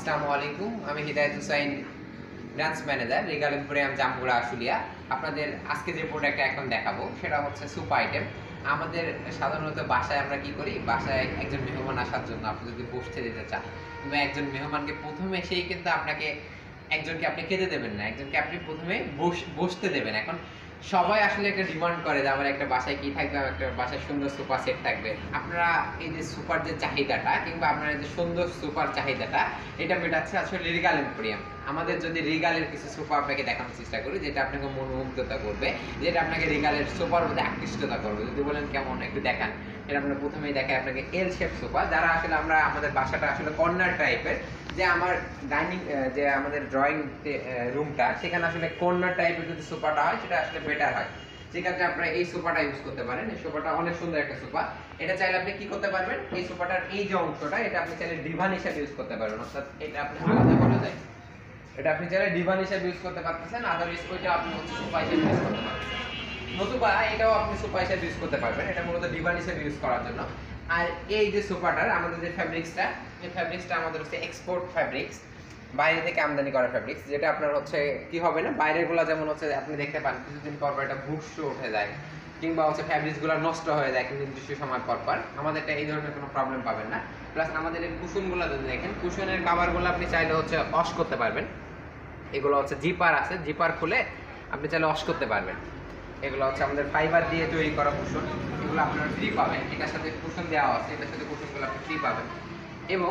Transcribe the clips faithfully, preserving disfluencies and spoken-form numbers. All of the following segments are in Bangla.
আসসালামু আলাইকুম। আমি Hidayat Hussain, branch manager, Regal Emporium, Jamgora, Ashulia. আপনাদের আজকে যে প্রোডাক্টটা এখন দেখাবো সেটা হচ্ছে সুপ আইটেম। আমাদের সাধারণত বাসায় আমরা কি করি, বাসায় একজন মেহমান আসার জন্য আপনি যদি বসতে দিতে চান, কিংবা একজন মেহমানকে প্রথমে সেই কিন্তু আপনাকে একজনকে আপনি খেতে দেবেন না, একজনকে আপনি প্রথমে বসতে দেবেন। এখন সবাই আসলে একটা ডিমান্ড করে যে আমার একটা বাসায় কি থাকবে, একটা বাসায় সুন্দর সোফা সেট থাকবে। আপনারা এই যে সুপার যে চাহিদাটা, কিংবা আপনার এই যে সুন্দর সুপার চাহিদাটা, এটা মেটাচ্ছে আসলে রিগাল এম্পোরিয়াম। আমাদের যদি রিগালের কিছু সোফা আপনাকে দেখানোর চেষ্টা করি, যেটা আপনাকে মনোমুগ্ধতা করবে, যেটা আপনাকে রিগালের সোফার মধ্যে আকৃষ্টতা করবে। যদি বলেন কেমন, একটু দেখান। এটা আমরা প্রথমেই দেখাই আপনাকে এল শেপ সোফা। যারা আসলে আমরা আমাদের বাসাটা আসলে কর্নার টাইপের, যে আমার ডাইনিং যে আমাদের ড্রয়িং রুমটা, সেখানে আসলে কর্নার টাইপের যদি সোফাটা হয় সেটা আসলে বেটার হয়। সেক্ষেত্রে আপনারা এই সোফাটা ইউজ করতে পারেন। এই সোফাটা অনেক সুন্দর একটা সোফা। এটা চাইলে আপনি কি করতে পারবেন, এই সোফাটার এই যে অংশটা, এটা আপনি চাইলে ডিভান হিসেবে ইউজ করতে পারবেন। অর্থাৎ এটা আপনি আলাদা করা যায়, এটা আপনি চাইলে ডিভান হিসেবে ইউজ করতে পারতেছেন। আদারওয়াইজ ওইটা আপনি হচ্ছে সোফা হিসেবে ইউজ করতে পারতেছেন, নতুবা এটাও আপনি সোফা হিসেবে ইউজ করতে পারবেন। এটা মূলত ডিভান হিসেবে ইউজ করার জন্য। আর এই যে সোফাটার আমাদের যে ফ্যাব্রিক্সটা, এই ফ্যাব্রিক্সটা আমাদের হচ্ছে এক্সপোর্ট ফ্যাব্রিক্স, বাইরে থেকে আমদানি করা ফ্যাব্রিক্স। যেটা আপনার হচ্ছে কি হবে না, বাইরের গুলা যেমন হচ্ছে আপনি দেখতে পান কিছুদিন পর পর এটা ভুসো উঠে যায়, কিংবা হচ্ছে ফ্যাব্রিক্স গুলো নষ্ট হয়ে যায় কিন্তু নির্দিষ্ট সময় পর পর। আমাদেরটা এই ধরনের কোনো প্রবলেম পাবেন না। প্লাস আমাদের এই কুশনগুলো যদি দেখেন, কুশনের কাভারগুলো আপনি চাইলে হচ্ছে ওয়াশ করতে পারবেন। এগুলো হচ্ছে জিপার আছে, জিপার খুলে আপনি চাইলে ওয়াশ করতে পারবেন। এগুলো হচ্ছে আমাদের ফাইবার দিয়ে তৈরি করা কুশন, এগুলো আপনারা ফ্রি পাবেন। এটার সাথে কুশন দেওয়া আছে, এটার সাথে কুশনগুলো আপনি ফ্রি পাবেন। এবং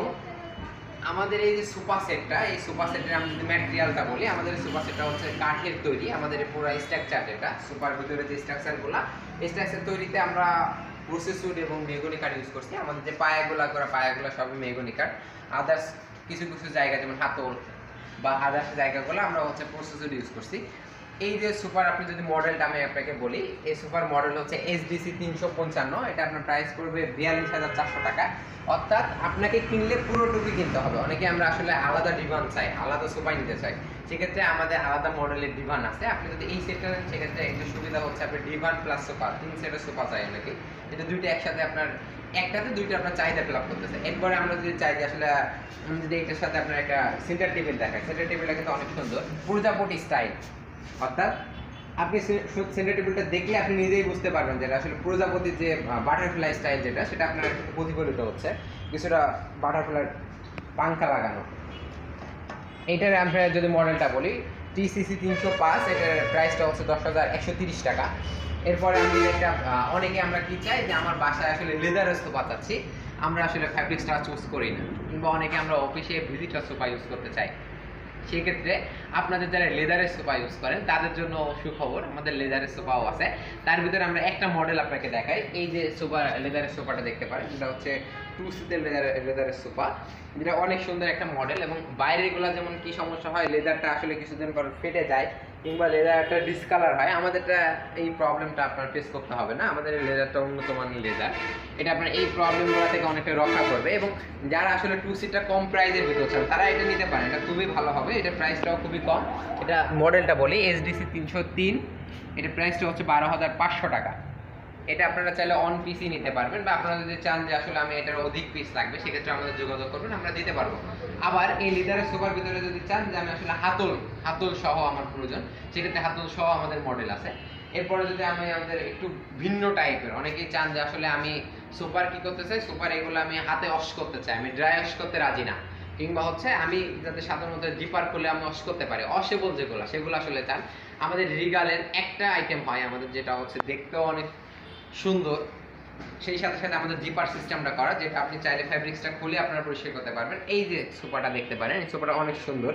আমাদের এই যে সোফা সেটটা, এই সোফা সেটের আমি যদি ম্যাটেরিয়ালটা বলি, আমাদের এই সোফা সেটটা হচ্ছে কাঠের তৈরি। আমাদের এই পুরো স্ট্রাকচার, যেটা সোফার ভিতরে যে স্ট্রাকচারগুলো, এই স্ট্রাকচার তৈরিতে আমরা প্রসেস উড এবং মেহগনি কাঠ ইউজ করছি। আমাদের যে পায়াগুলো করা, পায়াগুলো সবই মেহগনি কাঠ। আদার্স কিছু কিছু জায়গা যেমন হাতল বা আদার্স জায়গাগুলো আমরা হচ্ছে প্রসেস উড ইউজ করছি। এই যে সুপার, আপনি যদি মডেলটা আমি আপনাকে বলি, এই সুপার মডেল হচ্ছে এসডিসি তিনশো পঞ্চান্ন। এটা আপনার প্রাইস পড়বে বিয়াল্লিশ হাজার চারশো টাকা। অর্থাৎ আপনাকে কিনলে পুরোটুকু কিনতে হবে। অনেকে আমরা আসলে আলাদা ডিভান চাই, আলাদা সোফা নিতে চাই, সেক্ষেত্রে আমাদের আলাদা মডেলের ডিভান আছে। আপনি যদি এই সেটটা নেন, সেক্ষেত্রে একটা সুবিধা হচ্ছে আপনি ডিভান প্লাস সোফা, তিন সেটের সোফা চাই অনেকে। এটা দুইটা একসাথে আপনার, একটাতে দুইটা আপনার চাহিদা ফিল আপ করতেছে। এরপরে আমরা যদি চাই যে আসলে আমি যদি এটার সাথে আপনার একটা সেন্টার টেবিল দেখাই, সেন্টার টেবিলটা কিন্তু অনেক সুন্দর, প্রজাপতি স্টাইল। অর্থাৎ আপনি সেন্টার টেবিলটা দেখলে আপনি নিজেই বুঝতে পারবেন যে আসলে প্রজাপতির যে বাটারফ্লাই স্টাইল, যেটা সেটা আপনার প্রতিফলিত হচ্ছে, কিছুটা বাটারফ্লাই পাংখা লাগানো। এইটার আমরা যদি মডেলটা বলি, টিসিসি তিনশো পাঁচ, এটার প্রাইসটা হচ্ছে দশ হাজার একশো তিরিশ টাকা। এরপরে আমি একটা, অনেকে আমরা কি চাই যে আমার বাসায় আসলে লেদারের সোফা চাচ্ছি, আমরা আসলে ফ্যাব্রিক্সটা চুজ করি না, কিংবা অনেকে আমরা অফিসে ভিজিটার সোফা ইউজ করতে চাই। সেক্ষেত্রে আপনাদের যারা লেদারের সোফা ইউজ করেন তাদের জন্য সুখবর, আমাদের লেদারের সোফাও আছে। তার ভিতরে আমরা একটা মডেল আপনাকে দেখাই। এই যে সোফা, লেদারের সোফাটা দেখতে পারেন, এটা হচ্ছে টু সিটের লেদার লেদারের সোফা, যেটা অনেক সুন্দর একটা মডেল। এবং বাইরেগুলো যেমন কি সমস্যা হয়, লেদারটা আসলে কিছুদিন পর ফেটে যায়, কিংবা লেদারটা ডিসকালার হয়, আমাদেরটা এই প্রবলেমটা আপনার ফেস করতে হবে না। আমাদের এই লেদারটা উন্নত মানের লেদার, এটা আপনার এই প্রবলেমগুলো থেকে অনেকটা রক্ষা করবে। এবং যারা আসলে টু সিটটা কম প্রাইসের ভিতরে চান, তারা এটা নিতে পারেন, এটা খুবই ভালো হবে। এটা প্রাইসটাও খুবই কম। এটা মডেলটা বলি এসডিসি তিনশো তিন, এটা প্রাইসটা হচ্ছে বারো হাজার পাঁচশো টাকা। এটা আপনারা চাইলে অন পিসই নিতে পারবেন, বা আপনারা যদি চান যে আসলে আমি এটার অধিক পিস লাগবে, সেক্ষেত্রে আমাদের যোগাযোগ করবেন, আমরা দিতে পারবো। আবার এই লিদারের সোফার ভিতরে যদি চান যে আমি আসলে হাতল হাতল সহ আমার প্রয়োজন, সেক্ষেত্রে হাতল সহ আমাদের মডেল আছে। এরপরে যদি আমি আমাদের একটু ভিন্ন টাইপের, অনেকেই চান যে আসলে আমি সোফার কি করতে চাই, সোফার এগুলো আমি হাতে ওয়াশ করতে চাই, আমি ড্রাই ওয়াশ করতে রাজি না, কিংবা হচ্ছে আমি যাতে সাধারণত জিপার করলে আমি ওয়াশ করতে পারি, অসেবল যেগুলো, সেগুলো আসলে চান, আমাদের রিগালের একটা আইটেম হয় আমাদের, যেটা হচ্ছে দেখতেও অনেক সুন্দর, সেই সাথে সাথে আমাদের জিপার সিস্টেমটা করা, যেটা আপনি চাইলে ফ্যাব্রিক্সটা খুলে আপনারা পরিষ্কার করতে পারবেন। এই যে সোফাটা দেখতে পারেন, এই সোফাটা অনেক সুন্দর,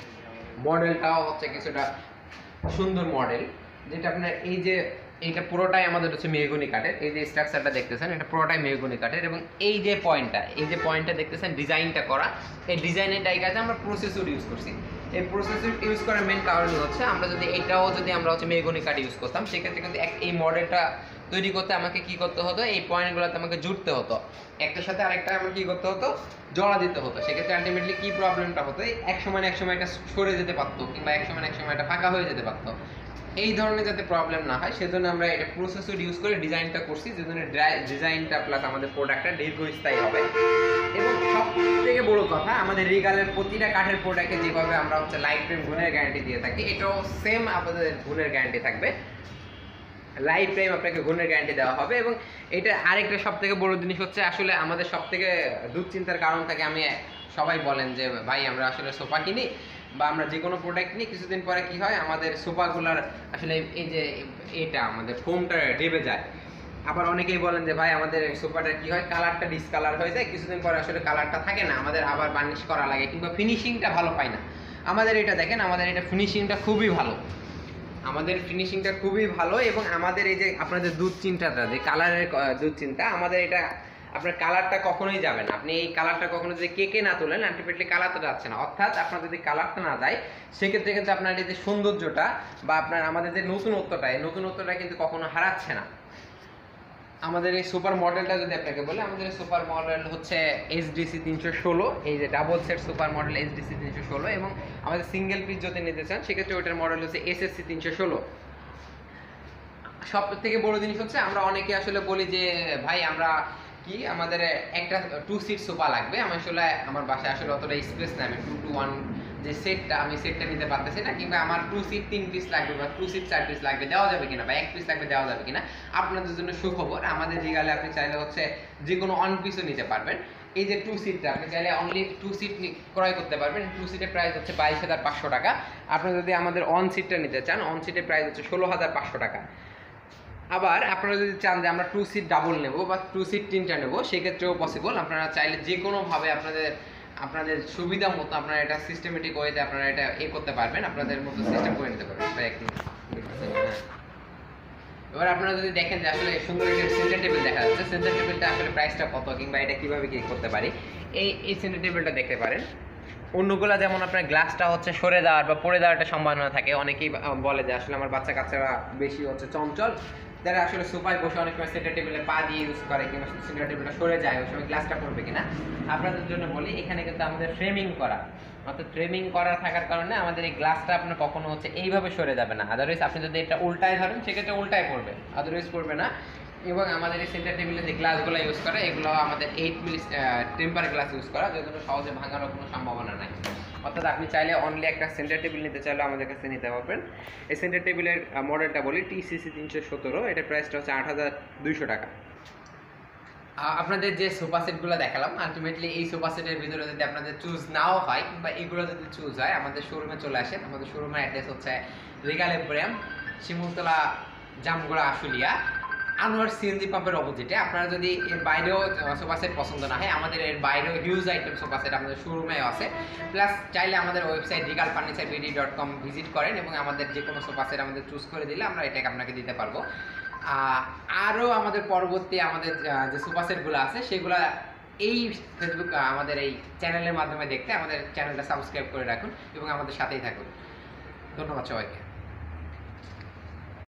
মডেলটাও হচ্ছে কিছুটা সুন্দর মডেল, যেটা আপনার এই যে এইটা পুরোটাই আমাদের হচ্ছে মেহগনি কাঠের। এই যে স্ট্রাকচারটা দেখতেছেন, এটা পুরোটাই মেহগনি কাঠের। এবং এই যে পয়েন্টটা, এই যে পয়েন্টটা দেখতেছেন, ডিজাইনটা করা, এই ডিজাইনের জায়গাতে আমরা প্রসেসর ইউজ করছি। এই প্রসেসর ইউজ করার মেন কারণ হচ্ছে, আমরা যদি এটাও যদি আমরা হচ্ছে মেহগনি কাঠ ইউজ করতাম, সেক্ষেত্রে কিন্তু এই মডেলটা তৈরি করতে আমাকে কি করতে হতো, এই পয়েন্টগুলোতে আমাকে জুড়তে হতো, একটার সাথে আরেকটা আমার কি করতে হতো, জড়া দিতে হতো। সেক্ষেত্রে আলটিমেটলি কি প্রবলেমটা হতো, এক সময় এক সময় এটা সরে যেতে পারতো, কিংবা এক সময় এক সময় এটা ফাঁকা হয়ে যেতে পারতো। এই ধরনের যাতে প্রবলেম না হয় সেজন্য আমরা এটা প্রসেসর ইউজ করে ডিজাইনটা করছি, যেজন্য ডিজাইনটা প্লাস আমাদের প্রোডাক্টটা দীর্ঘস্থায়ী হবে। এবং সব থেকে বড় কথা, আমাদের রিগালের প্রতিটা কাঠের প্রোডাক্টে যেভাবে আমরা হচ্ছে লাইফ টাইম গুণের গ্যারান্টি দিয়ে থাকি, এটাও সেম আপনাদের গুণের গ্যারান্টি থাকবে, লাইফ টাইম আপনাকে গুণের গ্যারান্টি দেওয়া হবে। এবং এটা আরেকটা সব থেকে বড় জিনিস হচ্ছে, আসলে আমাদের সব থেকে দুশ্চিন্তার কারণ থাকে, আমি সবাই বলেন যে ভাই আমরা আসলে সোফা কিনি বা আমরা যে কোনো প্রোডাক্ট নিই, কিছুদিন পরে কি হয় আমাদের সোফাগুলার আসলে এই যে এটা আমাদের ফোমটা ডেবে যায়। আবার অনেকেই বলেন যে ভাই আমাদের সোফাটার কি হয়, কালারটা ডিসকালার হয়ে যায়, কিছুদিন পরে আসলে কালারটা থাকে না, আমাদের আবার বার্নিশ করা লাগে কিংবা ফিনিশিংটা ভালো পাই না। আমাদের এটা দেখেন, আমাদের এটা ফিনিশিংটা খুবই ভালো, আমাদের ফিনিশিংটা খুবই ভালো। এবং আমাদের এই যে আপনাদের দুধ চিন্তাটা, যে কালারের দুধ চিন্তা, আমাদের এটা আপনার কালারটা কখনোই যাবে না। আপনি এই কালারটা কখনো যদি কেকে না তোলেন, আলটিমেটলি কালারটা যাচ্ছে না। অর্থাৎ আপনার যদি কালারটা না যায়, সেক্ষেত্রে কিন্তু আপনার এই যে সৌন্দর্যটা বা আপনার আমাদের যে নতুনত্বটা, এই নতুনত্বটা কিন্তু কখনো হারাচ্ছে না। আমাদের এই সুপার মডেলটা যদি আপনাকে বলি, আমাদের সুপার মডেল হচ্ছে এইচডিসি তিনশো ষোলো, এই যে double set super model HDC তিনশো ষোলো। এবং আমাদের সিঙ্গেল পিস যদি নিতে চান, সেক্ষেত্রে ওইটার মডেল হচ্ছে এসএসসি তিনশো ষোলো। সব থেকে বড় জিনিস হচ্ছে, আমরা অনেকে আসলে বলি যে ভাই আমরা কি আমাদের একটা টু সিট সোফা লাগবে, আমি আসলে আমার বাসায় আসলে অতটা স্পেস নেই, আমি টু টু ওয়ান যে সেটটা আমি সেটটা নিতে পারতেছি না, কিংবা আমার টু সিট তিন পিস লাগবে বা টু সিট চার পিস লাগবে, দেওয়া যাবে কিনা, বা এক পিস লাগবে দেওয়া যাবে কিনা। আপনাদের জন্য সুখবর, আমাদের রিগালে আপনি চাইলে হচ্ছে যে কোনো অন পিসও নিতে পারবেন। এই যে টু সিটটা আপনি চাইলে অনলি টু সিট ক্রয় করতে পারবেন। টু সিটের প্রাইস হচ্ছে বাইশ হাজার পাঁচশো টাকা। আপনি যদি আমাদের অন সিটটা নিতে চান, অন সিটের প্রাইস হচ্ছে ষোলো হাজার পাঁচশো টাকা। আবার আপনারা যদি চান যে আমরা টু সিট ডাবল নেব বা টু সিট তিনটা নেব, সেক্ষেত্রেও পসিবল। আপনারা চাইলে যে কোনোভাবে আপনাদের আপনাদের সুবিধা মতো আপনারা এটা সিস্টেমেটিক ওয়েতে আপনারা এটা এ করতে পারবেন, আপনাদের মতো সিস্টেম করে নিতে পারবেন। এবার আপনারা যদি দেখেন যে আসলে সুন্দর একটা সেন্টার টেবিল দেখা যাচ্ছে, সেন্টার টেবিলটা আসলে প্রাইসটা কত কিংবা এটা কিভাবে কি করতে পারি, এই এই সেন্টার টেবিলটা দেখতে পারেন। অন্যগুলা যেমন আপনার গ্লাসটা হচ্ছে সরে যাওয়ার বা পড়ে যাওয়ার একটা সম্ভাবনা থাকে, অনেকেই বলে যে আসলে আমার বাচ্চা কাচ্চারা বেশি হচ্ছে চঞ্চল, যারা আসলে সোফায় বসে অনেক সময় সেন্টার টেবিলে পা দিয়ে ইউজ করে কিংবা সেন্টার টেবিলটা সরে যায়, ওই সময় গ্লাসটা পড়বে কিনা। আপনাদের জন্য বলি, এখানে কিন্তু আমাদের ফ্রেমিং করা, অর্থাৎ ফ্রেমিং করা থাকার কারণে আমাদের এই গ্লাসটা আপনার কখনো হচ্ছে এইভাবে সরে যাবে না। আদারওয়াইজ আপনি যদি এটা উল্টায় ধরেন, সেক্ষেত্রে উল্টায় পড়বে, আদারওয়াইজ পড়বে না। এবং আমাদের এই সেন্টার টেবিলে যে গ্লাসগুলো ইউজ করে, এগুলো আমাদের eight milli temper glass use করা, যেগুলো সহজে ভাঙারও কোনো সম্ভাবনা নাই। অর্থাৎ আপনি চাইলে অনলি একটা সেন্টার টেবিল নিতে চাইলে আমাদের কাছে নিতে পারবেন। এই সেন্টার টেবিলের মডেলটা বলি টিসিসি তিনশো সতেরো, এটার প্রাইসটা হচ্ছে আট হাজার দুইশো টাকা। আপনাদের যে সোফা সেটগুলো দেখালাম, আলটিমেটলি এই সোফা সেটের ভিতরে যদি আপনাদের চুজ নাও হয় কিংবা এগুলো যদি চুজ হয়, আমাদের শোরুমে চলে আসেন। আমাদের শোরুমের অ্যাড্রেস হচ্ছে Regal Emporium, Shimultala, Jamgora, Ashulia, Anwar CNG পাম্পের অপোজিটে। আপনারা যদি এর বাইরেও সোফা সেট পছন্দ না হয়, আমাদের এর বাইরেও হিউজ আইটেম সোফা সেট আমাদের শোরুমে আছে। প্লাস চাইলে আমাদের website Regal furniture BD dot com visit করেন এবং আমাদের যে কোনো সোফা সেট আমাদের চুজ করে দিলে আমরা এটাকে আপনাকে দিতে পারবো। আরও আমাদের পরবর্তী আমাদের যে সোফা সেটগুলো আছে, সেগুলো এই ফেসবুক আমাদের এই চ্যানেলের মাধ্যমে দেখতে আমাদের চ্যানেলটা সাবস্ক্রাইব করে রাখুন এবং আমাদের সাথেই থাকুন। ধন্যবাদ সবাইকে।